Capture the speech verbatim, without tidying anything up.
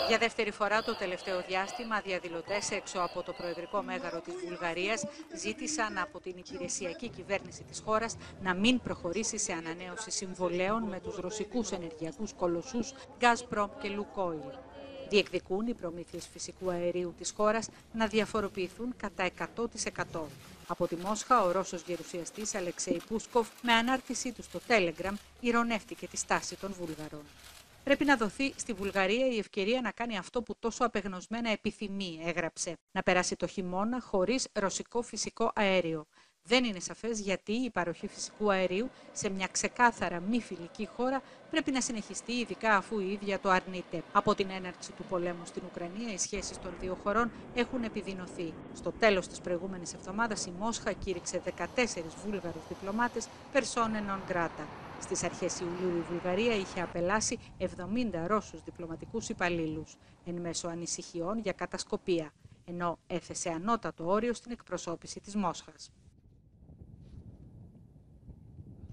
Για δεύτερη φορά το τελευταίο διάστημα, διαδηλωτές έξω από το προεδρικό μέγαρο της Βουλγαρίας ζήτησαν από την υπηρεσιακή κυβέρνηση της χώρας να μην προχωρήσει σε ανανέωση συμβολέων με τους ρωσικούς ενεργειακούς κολοσσούς Gazprom και Lukoil. Διεκδικούν οι προμήθειες φυσικού αερίου της χώρας να διαφοροποιηθούν κατά εκατό τοις εκατό. Από τη Μόσχα, ο Ρώσος γερουσιαστής Αλεξέη Πούσκοφ, με ανάρτησή του στο Telegram, ηρωνεύτηκε τη στάση των Βούλγαρων. Πρέπει να δοθεί στη Βουλγαρία η ευκαιρία να κάνει αυτό που τόσο απεγνωσμένα επιθυμεί, έγραψε. Να περάσει το χειμώνα χωρίς ρωσικό φυσικό αέριο. Δεν είναι σαφές γιατί η παροχή φυσικού αερίου σε μια ξεκάθαρα μη φιλική χώρα πρέπει να συνεχιστεί, ειδικά αφού η ίδια το αρνείται. Από την έναρξη του πολέμου στην Ουκρανία, οι σχέσεις των δύο χωρών έχουν επιδεινωθεί. Στο τέλος της προηγούμενης εβδομάδας, η Μόσχα κήρυξε δεκατέσσερις Βούλγαρους διπλωμάτες persona non grata. Στις αρχές Ιουλίου η Βουλγαρία είχε απελάσει εβδομήντα Ρώσους διπλωματικούς υπαλλήλους, εν μέσω ανησυχιών για κατασκοπία, ενώ έθεσε ανώτατο όριο στην εκπροσώπηση της Μόσχας.